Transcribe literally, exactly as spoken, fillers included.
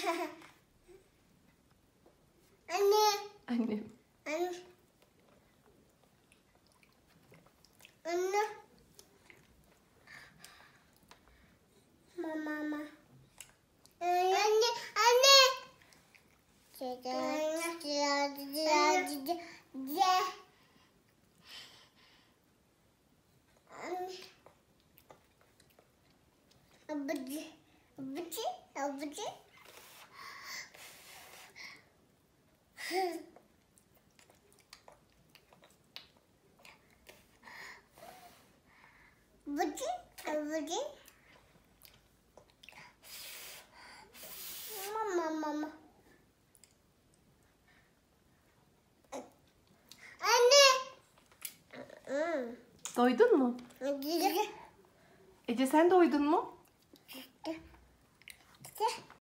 Anne. Annem. Anne. Anne. Mama. Mama. Anne. Anne. Abucu. Abucu. Abucu. Abucu. Abucu. Mama mama. Anne. Doydun mu? Güzel. Ece sen doydun mu? Güzel.